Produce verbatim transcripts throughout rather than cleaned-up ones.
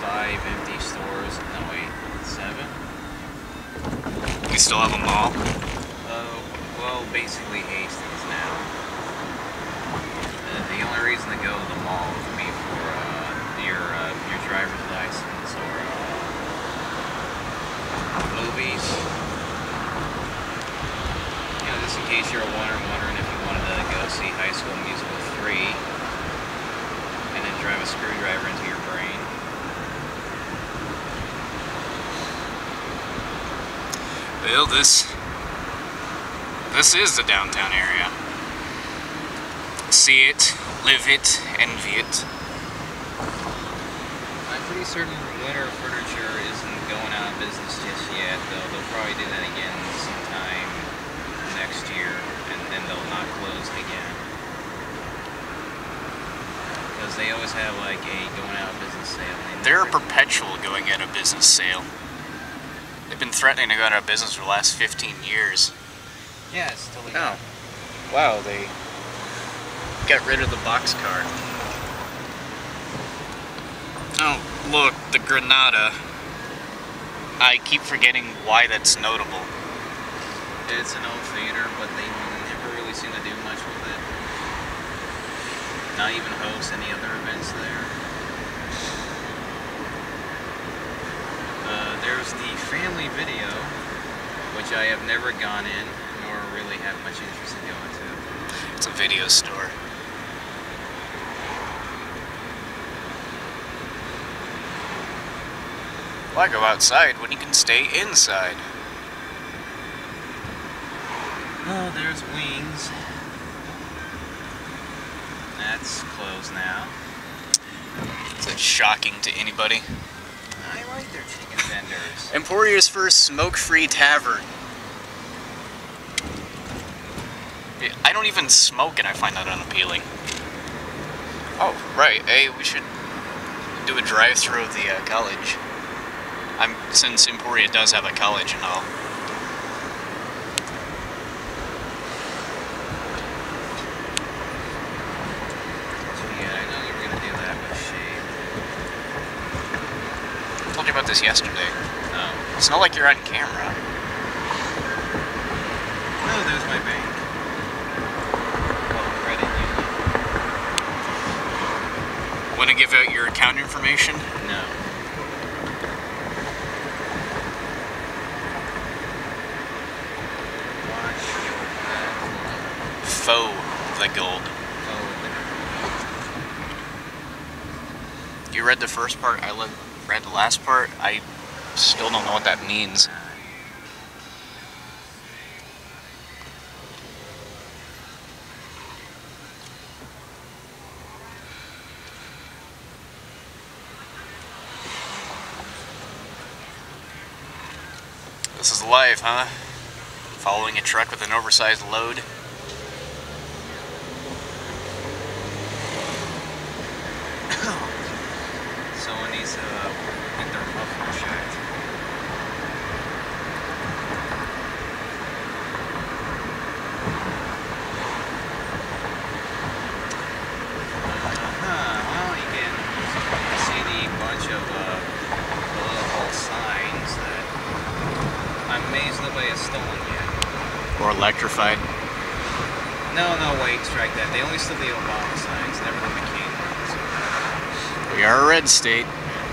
five empty stores. No, wait, seven? You still have them all? Uh, well, basically Hastings now. Uh, the only reason to go to the mall would be for uh, your uh, your driver's license or uh, movies. You know, just in case you're wondering, wondering if you wanted to go see High School Musical three and then drive a screwdriver into your brain. Well, this this is the downtown area. See it, live it, envy it. I'm pretty certain Winter Furniture isn't going out of business just yet, though. They'll probably do that again sometime next year, and then they'll not close again. Because they always have like a going out of business sale. They're a perpetual going out of business sale. They've been threatening to go out of business for the last fifteen years. Yeah, it's totally. Oh. Wow, they got rid of the boxcar. Oh, look, the Granada. I keep forgetting why that's notable. It's an old theater, but they never really seem to do much with it. Not even host any other events there. Uh, there's the family video, which I have never gone in, nor really have much interest in going to. It's a video store. Why go outside when you can stay inside? Oh, there's Wings. That's closed now. Is it shocking to anybody? I like their chicken vendors. Emporia's first smoke-free tavern. I don't even smoke and I find that unappealing. Oh, right. Hey, we should do a drive-through of the uh, college. I'm, since Emporia does have a college and all. Yeah, I know you were gonna do that with shade. I told you about this yesterday. Oh. It's not like you're on camera. No, there's my bank. Oh, credit union. Want to give out your account information? No. Faux the gold. Oh, You read the first part, I read the last part. I still don't know what that means. This is live, huh? Following a truck with an oversized load. someone needs to uh, get their muffler checked. Uh-huh. Well, you can see the bunch of uh, political signs that I'm amazed nobody has stolen yet. Or electrified. No, no, wait, strike that. They only stole the Obama signs, never the McCain ones. We are a red state.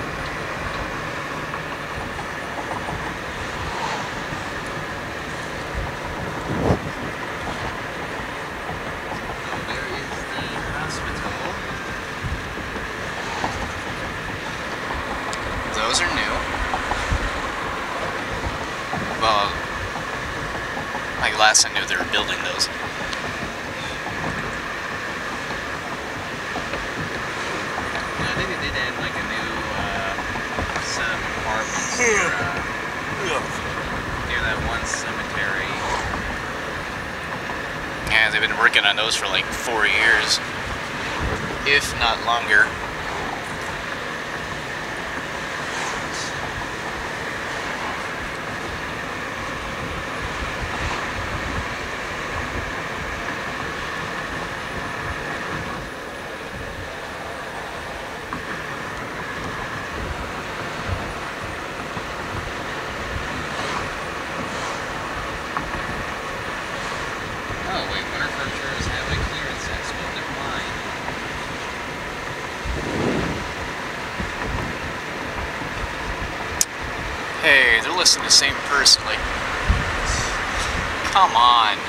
There is the hospital. Those are new. Well, like last I knew they were building those. I think they did add like a new uh, set of apartments near, uh, near that one cemetery. Yeah, they've been working on those for like four years, if not longer. Hey, they're listening to the same person, like... Come on.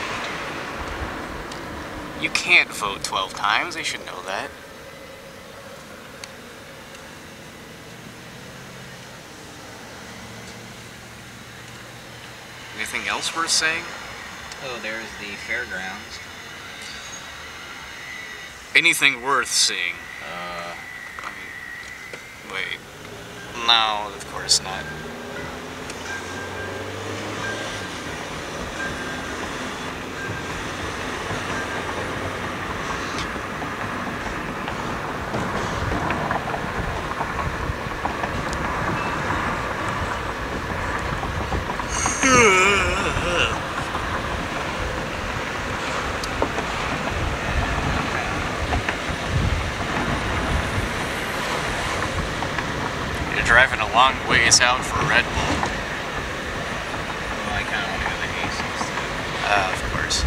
You can't vote twelve times, they should know that. Anything else worth saying? Oh, there's the fairgrounds. Anything worth seeing? Uh, Wait. No, of course not. Driving a long ways out for a Red Bull. well, I kind of want to go to Hastings too. Uh, of course.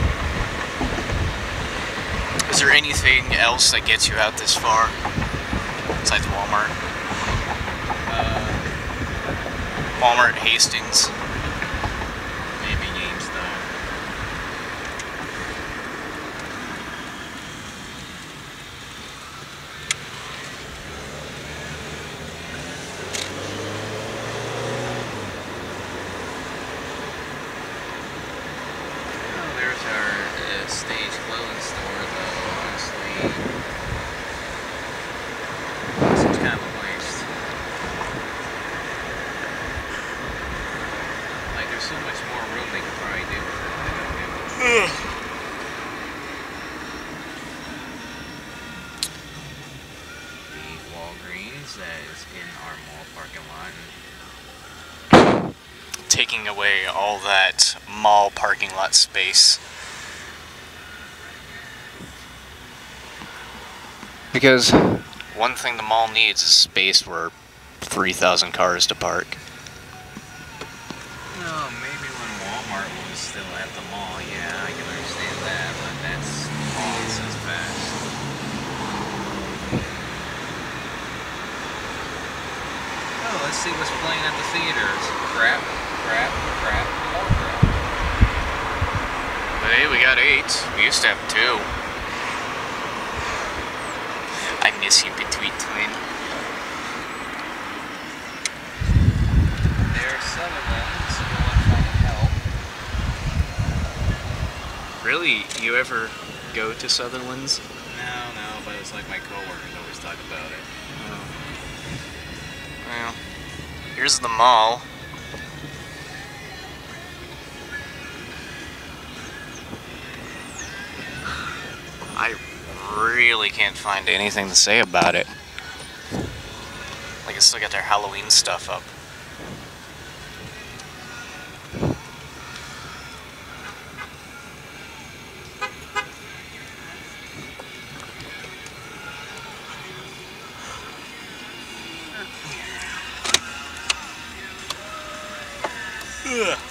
Is there anything else that gets you out this far? Besides Walmart? Uh, Walmart, Hastings. maybe GameStop. Oh, there's our uh, stage clothing store, though. Honestly, seems kind of a waste. Like, there's so much more room they could probably do with it. They don't do it. The Walgreens that is in our mall parking lot. Taking away all that mall parking lot space. Because one thing the mall needs is space for three thousand cars to park. No, maybe when Walmart was still at the mall, yeah, I can understand that, but that's all it says fast. Oh, let's see what's playing at the theaters. Crap, crap, crap, more crap. But hey, we got eight. We used to have two. I miss you, Petite Twin. There's Sutherland's going trying to help. Really? You ever go to Sutherland's? No, no, but it's like my coworkers always talk about it. Well, here's the mall. I really can't find anything to say about it. Like, it's still got their Halloween stuff up. Ugh.